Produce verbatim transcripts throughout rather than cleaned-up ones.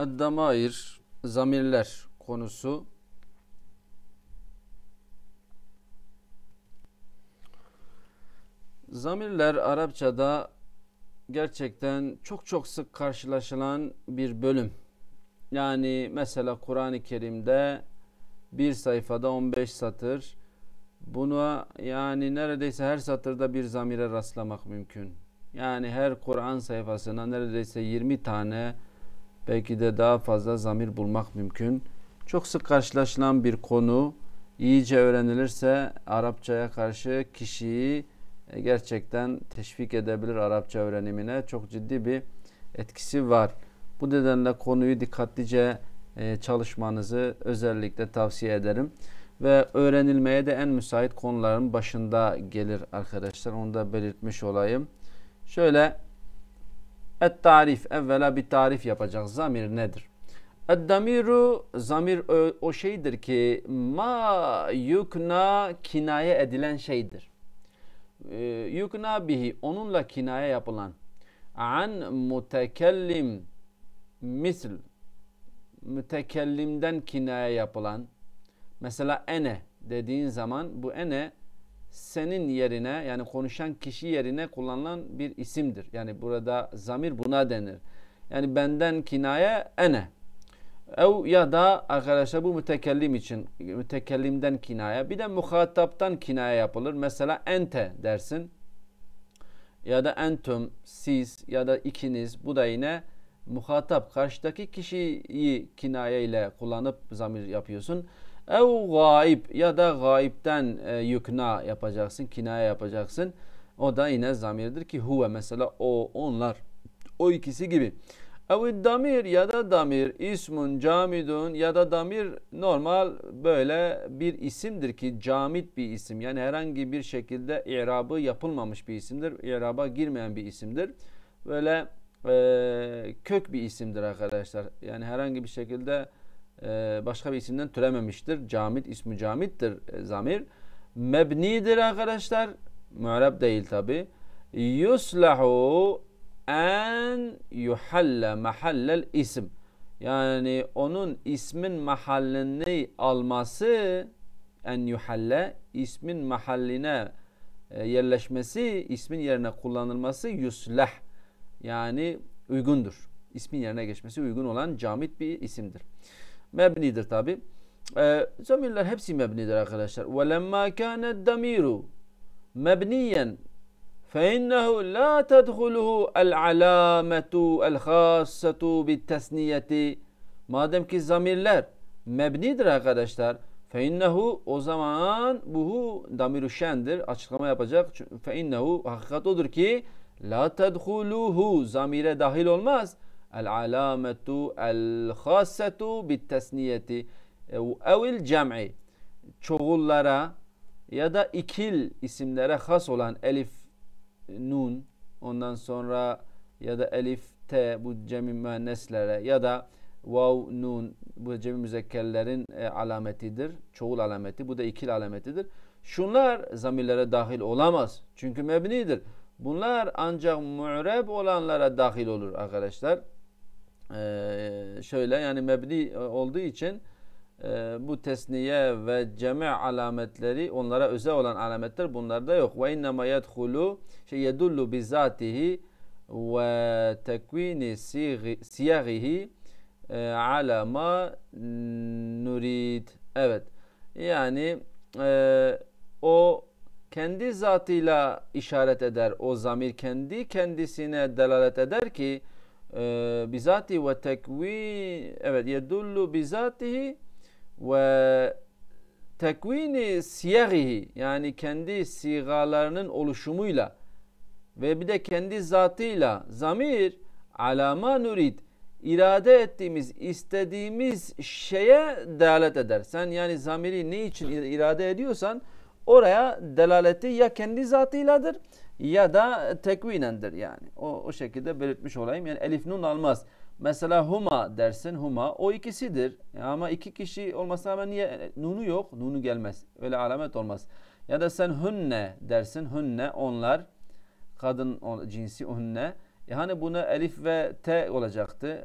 Eddamair, zamirler konusu. Zamirler Arapçada gerçekten çok çok sık karşılaşılan bir bölüm. Yani mesela Kur'an-ı Kerim'de bir sayfada on beş satır. Buna yani neredeyse her satırda bir zamire rastlamak mümkün. Yani her Kur'an sayfasına neredeyse yirmi tane, belki de daha fazla zamir bulmak mümkün. Çok sık karşılaşılan bir konu. İyice öğrenilirse Arapçaya karşı kişiyi gerçekten teşvik edebilir Arapça öğrenimine. Çok ciddi bir etkisi var. Bu nedenle konuyu dikkatlice çalışmanızı özellikle tavsiye ederim. Ve öğrenilmeye de en müsait konuların başında gelir arkadaşlar. Onu da belirtmiş olayım. Şöyle et-tarif, evvela bir tarif yapacağız. Zamir nedir? Ed-damiru, zamir o, o şeydir ki ma yukna, kinaye edilen şeydir. Ee, yukna bihi, onunla kinaye yapılan. An mutekellim, misl, mütekellimden kinaye yapılan. Mesela ene dediğin zaman bu ene senin yerine, yani konuşan kişi yerine kullanılan bir isimdir. Yani burada zamir buna denir. Yani benden kinaye ene. Ev ya da arkadaşlar bu mütekellim için, mütekellimden kinaye. Bir de muhataptan kinaye yapılır. Mesela ente dersin. Ya da entum, siz ya da ikiniz. Bu da yine muhatap. Karşıdaki kişiyi kinaye ile kullanıp zamir yapıyorsun. Ev gaib ya da gaibten e, yukna yapacaksın, kinaye yapacaksın. O da yine zamirdir ki huve, mesela o, onlar, o ikisi gibi. Ev damir ya da damir ismun camidun ya da damir normal böyle bir isimdir ki camit bir isim. Yani herhangi bir şekilde i'rabı yapılmamış bir isimdir. İ'raba girmeyen bir isimdir. Böyle e, kök bir isimdir arkadaşlar. Yani herhangi bir şekilde başka bir isimden türememiştir. Camit, ismi camittir zamir. Mebnidir arkadaşlar. Mu'rab değil tabi. Yuslahu en yuhalle mahallel isim. Yani onun ismin mahallini alması, en yuhalle, ismin mahalline yerleşmesi, ismin yerine kullanılması yuslah. Yani uygundur. İsmin yerine geçmesi uygun olan camit bir isimdir. Mebnidir tabi. Ee, zamirler hepsi mebnidir arkadaşlar. وَلَمَّا كَانَ الدَّمِيرُ مَبْنِيًا فَاِنَّهُ لَا تَدْخُلُهُ الْعَلَامَةُ الْخَاصَّةُ بِالتَّسْنِيَةِ. Madem ki zamirler mebnidir arkadaşlar, فَاِنَّهُ, o zaman bu damir-ü şendir. Açıklama yapacak. فَاِنَّهُ, hakikat odur ki la tedhuluhu, zamire dahil olmaz. El alametu el khassetu bit tesniyeti evil cem'i, çoğullara ya da ikil isimlere has olan elif, nun, ondan sonra ya da elif, t, bu cemi müenneslere ya da vav, nun, bu cemi müzekkerlerin e, alametidir. Çoğul alameti. Bu da ikil alametidir. Şunlar zamirlere dahil olamaz. Çünkü mebnidir. Bunlar ancak mu'reb olanlara dahil olur arkadaşlar. Ee, şöyle yani mebni olduğu için e, bu tesniye ve cemi alametleri, onlara özel olan alametler bunlarda yok. Ve innema yedhulu şey yedullu bizatihi ve tekvini siyagihi ala ma nurid. Evet. Yani e, o kendi zatıyla işaret eder. O zamir kendi kendisine delalet eder ki bizatihi ve tekvin, evet, yedullu bizatihi ve tekvini siyagihi, yani kendi sigalarının oluşumuyla ve bir de kendi zatıyla zamir alama nurid, irade ettiğimiz, istediğimiz şeye delalet eder. Sen yani zamiri ne için irade ediyorsan oraya delaleti ya kendi zatıyladır ya da tekvinendir yani. O, o şekilde belirtmiş olayım. Yani elif nun almaz. Mesela huma dersin, huma o ikisidir. Ama iki kişi olmasına rağmen niye nunu yok? Nunu gelmez. Öyle alamet olmaz. Ya da sen hünne dersin, hünne onlar, kadın cinsi hünne. Yani buna elif ve t olacaktı.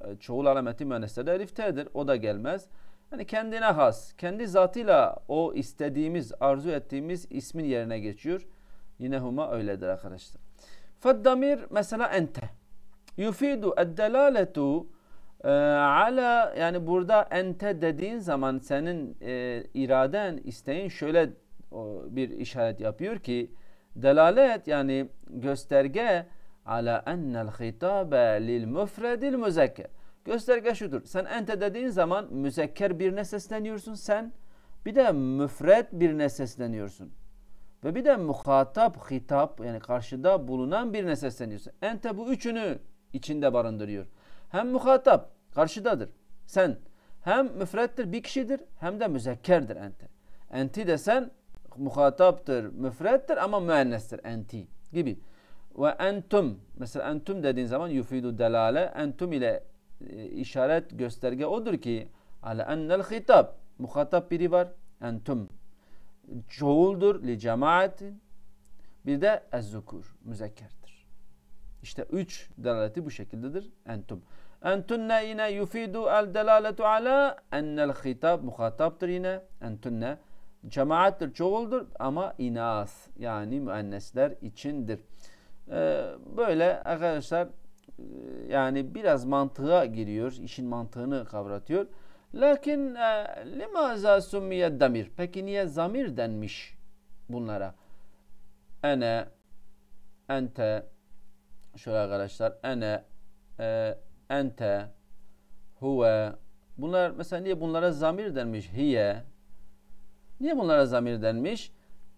e, çoğul alameti müenneslerde elif t'dir. O da gelmez. Hani kendine has, kendi zatıyla o istediğimiz, arzu ettiğimiz ismin yerine geçiyor. Yine huma öyledir arkadaşlar. Faddamir mesela ente. Yufidu eddelaletu ala, yani burada ente dediğin zaman senin e, iraden, isteğin şöyle o, bir işaret yapıyor ki delalet yani gösterge ala ennel hitabe lil müfredil müzekker. Gösterge şudur. Sen ente dediğin zaman müzekker birine sesleniyorsun sen. Bir de müfred birine sesleniyorsun. Ve bir de muhatap, hitap yani karşıda bulunan birine sesleniyorsun. Ente bu üçünü içinde barındırıyor. Hem muhatap karşıdadır. Sen hem müfrettir bir kişidir hem de müzekkerdir ente. Enti desen muhataptır, müfrettir ama müennestir enti gibi. Ve entum mesela entum dediğin zaman yufidu delale, entum ile e, işaret gösterge odur ki ala ennel hitap muhatap biri var entum çoğuldur li cemaatin bir de ezzukur müzekkerdir. İşte üç delaleti bu şekildedir entum. Entunne yine yufidu el delaletu ala ennel hitap muhataptır yine entunne cemaattir çoğuldur ama inas yani müennesler içindir. Ee, böyle arkadaşlar yani biraz mantığa giriyor, işin mantığını kavratıyor. Lakin limaza summiye damir. Peki niye zamir denmiş bunlara? Ene, ente, şöyle arkadaşlar, ene, e, ente, huve. Bunlar mesela niye bunlara zamir denmiş? Hiye. Niye bunlara zamir denmiş?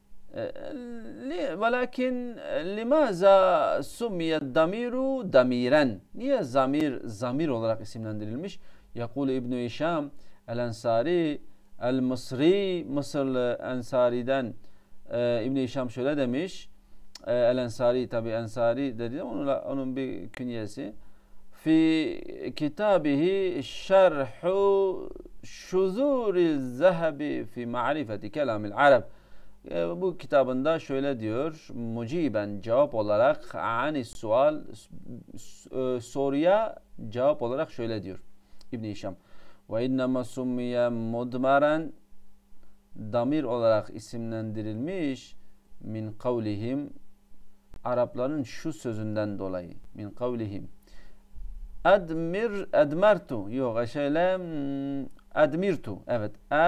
Velakin limaza summiye damiru damiren. Niye zamir zamir olarak isimlendirilmiş? Yakul İbn-i Hişam el-Ensari el-Mısri Mısırlı Ensari'den e, İbn-i Hişam şöyle demiş. E, el-Ensari tabi Ensari dedi onun, onun bir künyesi. Fi kitabihi şerhu şuzuri zehebi fi ma'rifeti kelamil arab. E, bu kitabında şöyle diyor. Muciben cevap olarak ani sual e, soruya cevap olarak şöyle diyor İbn Hişam. Ve innema summiye mudmaren damir olarak isimlendirilmiş min kavlihim Arapların şu sözünden dolayı min kavlihim admir admertu yok şöyle admirtu evet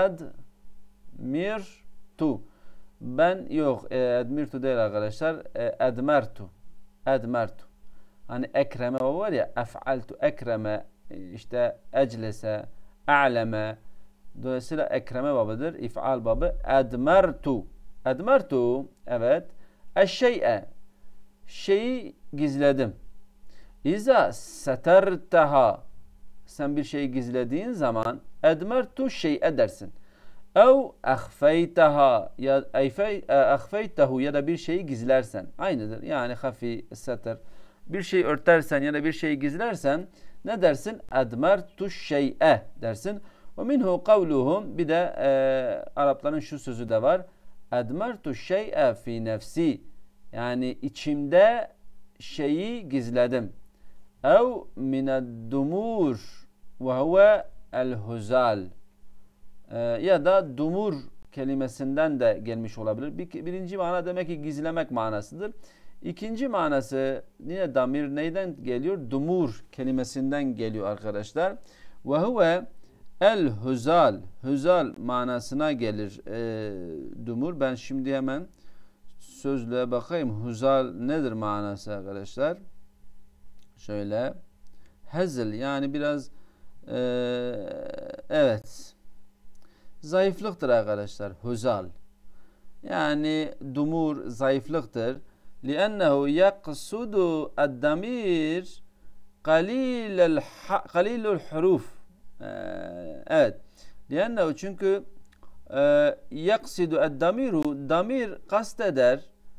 admirtu ben yok admirtu değil arkadaşlar admertu admertu hani ekreme var ya ef'altu ekreme işte eclese a'leme dolayısıyla ekreme babıdır if'al babı admertu admertu evet eşşey'e şeyi gizledim İza seterteha sen bir şeyi gizlediğin zaman admertu şey'e dersin ev ahfeyteha ya ahfeytehu ya da bir şeyi gizlersen aynıdır yani hafi seter bir şey örtersen ya da bir şeyi gizlersen ne dersin? Admertu şey'e dersin. Ve minhu kavluhum bir de e, Arapların şu sözü de var. Admertu şey'e fi nefsi yani içimde şeyi gizledim. Ev mineddumur ve huve el-huzal e, ya da dumur kelimesinden de gelmiş olabilir. Bir, birinci mana demek ki gizlemek manasıdır. İkinci manası yine damir neyden geliyor? Dumur kelimesinden geliyor arkadaşlar. Ve huve el huzal. Huzal manasına gelir e, dumur. Ben şimdi hemen sözlüğe bakayım. Huzal nedir manası arkadaşlar? Şöyle. Hezl yani biraz e, evet zayıflıktır arkadaşlar. Huzal. Yani dumur zayıflıktır. لأنه يقصد الضمير قليل قليل الحروف. Evet. لأنه çünkü يقصد الضمير damir kasteder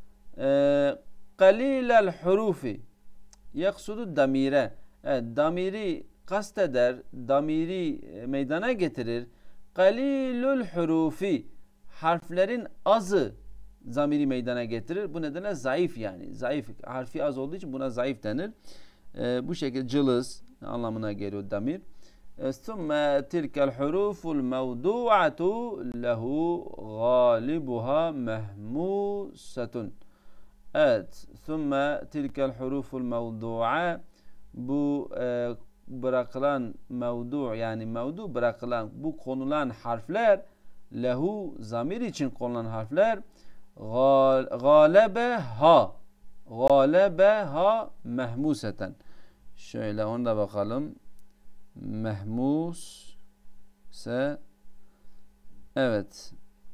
قليل الحروف يقصد damire. Evet, damiri kasteder, damiri meydana getirir. قليل الحروف harflerin azı zamiri meydana getirir. Bu nedenle zayıf yani. Zayıf. Harfi az olduğu için buna zayıf denir. Ee, bu şekilde cılız anlamına geliyor damir. ثُمَّ تِلْكَ الْحُرُوفُ الْمَوْضُوعَةُ لَهُ غَالِبُهَا مَهْمُوسَةٌ. Evet. ثُمَّ تِلْكَ الْحُرُوفُ الْمَوْضُوعَةُ, bu e, bırakılan mevdu, yani mevdu bırakılan, bu konulan harfler, lehu zamir için konulan harfler, galebeha galebeha mehmuseten. Şöyle onu da bakalım. Mehmus ise, evet.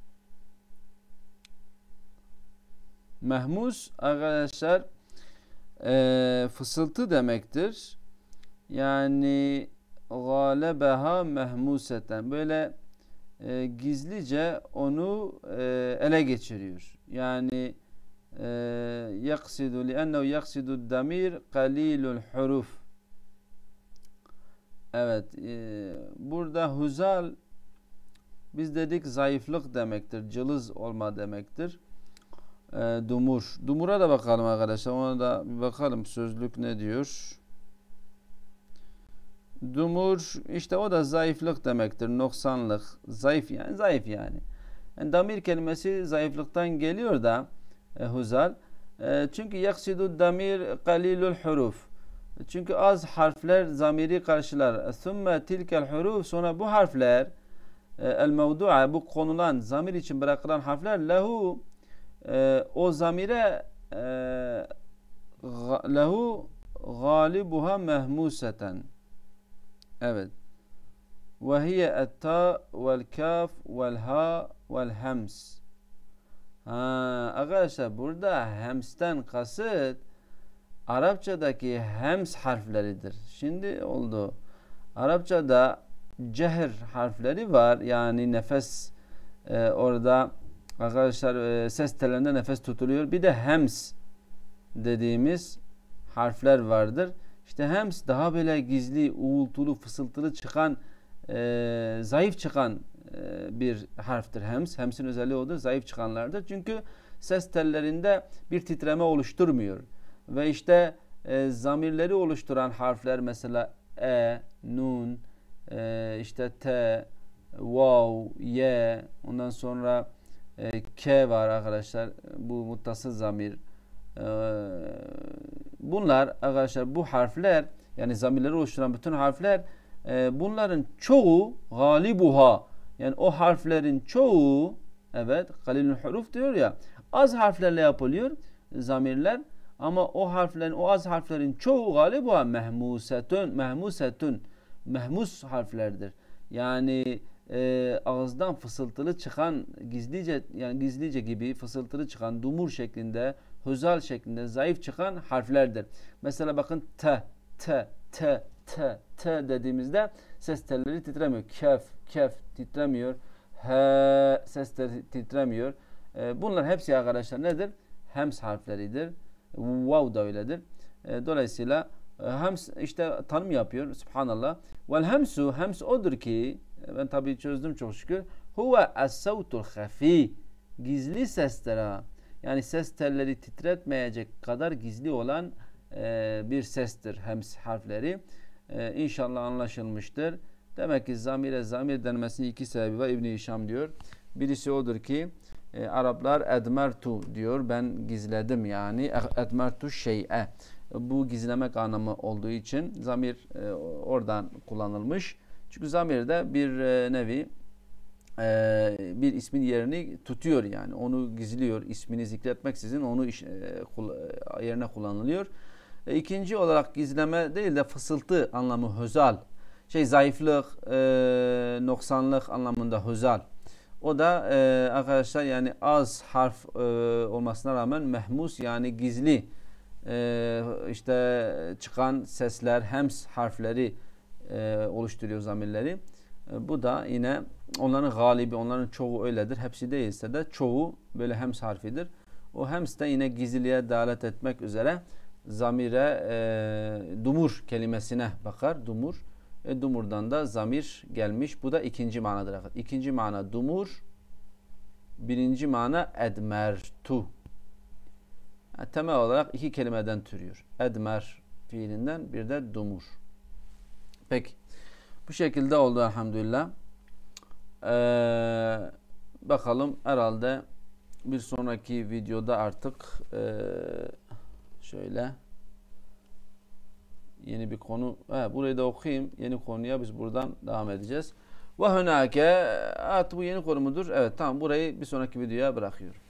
Mehmus arkadaşlar e, fısıltı demektir. Yani galebeha mehmuseten, böyle e, gizlice onu e, ele geçiriyor. Yani e, yaksidu li'ennehu yaksidu damir qalilul huruf. Evet, e, burada huzal biz dedik zayıflık demektir, cılız olma demektir. E, dumur. Dumura da bakalım arkadaşlar. Ona da bir bakalım, sözlük ne diyor? Dumur işte o da zayıflık demektir, noksanlık, zayıf yani zayıf yani. Yani damir kelimesi zayıflıktan geliyor da e, huzal. E, çünkü yaksidu damir qalilul huruf. Çünkü az harfler zamiri karşılar. Thumme tilkel huruf, sonra bu harfler e, el mevdu'a, bu konulan zamir için bırakılan harfler lehu e, o zamire e, lehu galibuha mehmuseten. Evet. Ve hiye et-ta vel-kaf vel-ha vel-hems. Ha, arkadaşlar burada hemsten kasıt Arapçadaki hems harfleridir. Şimdi oldu. Arapçada cehr harfleri var. Yani nefes e, orada arkadaşlar e, ses tellerinde nefes tutuluyor. Bir de hems dediğimiz harfler vardır. İşte hems daha böyle gizli, uğultulu, fısıltılı çıkan, e, zayıf çıkan e, bir harftir hems. Hems'in özelliği odur. Zayıf çıkanlardır. Çünkü ses tellerinde bir titreme oluşturmuyor. Ve işte e, zamirleri oluşturan harfler mesela e, nun, e, işte t, vav, ye, ondan sonra e, k var arkadaşlar. Bu muttasıl zamir. E, bunlar arkadaşlar, bu harfler, yani zamirleri oluşturan bütün harfler, e, bunların çoğu galibuha, yani o harflerin çoğu, evet, kalilul huruf diyor ya, az harflerle yapılıyor zamirler. Ama o harflerin, o az harflerin çoğu galiba mehmusetun, mehmusetun, mehmus harflerdir. Yani e, ağızdan fısıltılı çıkan, gizlice, yani gizlice gibi fısıltılı çıkan, dumur şeklinde, huzal şeklinde zayıf çıkan harflerdir. Mesela bakın t, t, t, t, t dediğimizde ses telleri titremiyor. Kef, kef titremiyor. He, ses telleri titremiyor. E, bunlar hepsi arkadaşlar nedir? Hems harfleridir. Vav da öyledir. E, dolayısıyla e, hems işte tanım yapıyor. Subhanallah. Vel hemsu, hems odur ki, ben tabii çözdüm çok şükür. Huve es-savtul hafi. Gizli sesler. Yani ses telleri titretmeyecek kadar gizli olan e, bir sestir hems harfleri. E, İnşallah anlaşılmıştır. Demek ki zamire zamir denmesinin iki sebebi var. İbn-i Hişam diyor. Birisi odur ki E, Araplar edmertu diyor. Ben gizledim yani. Edmertu şey'e. Bu gizlemek anlamı olduğu için zamir e, oradan kullanılmış. Çünkü zamirde bir e, nevi e, bir ismin yerini tutuyor yani. Onu gizliyor. İsmini zikretmeksizin onu iş, e, kul, e, yerine kullanılıyor. E, ikinci olarak gizleme değil de fısıltı anlamı huzal. Şey zayıflık, e, noksanlık anlamında huzal. O da e, arkadaşlar yani az harf e, olmasına rağmen mehmus, yani gizli e, işte çıkan sesler, hems harfleri e, oluşturuyor zamirleri. E, bu da yine onların galibi, onların çoğu öyledir. Hepsi değilse de çoğu böyle hems harfidir. O hems de yine gizliliğe dalalet etmek üzere zamire e, dumur kelimesine bakar. Dumur. E, dumurdan da zamir gelmiş. Bu da ikinci manadır. İkinci mana dumur. Birinci mana edmertu. Yani temel olarak iki kelimeden türüyor. Edmer fiilinden, bir de dumur. Peki. Bu şekilde oldu elhamdülillah. Ee, bakalım herhalde bir sonraki videoda artık ee, şöyle yeni bir konu. He, burayı da okuyayım. Yeni konuya biz buradan devam edeceğiz. Ve hunake, at bu yeni konu mudur? Evet, tamam, burayı bir sonraki videoya bırakıyorum.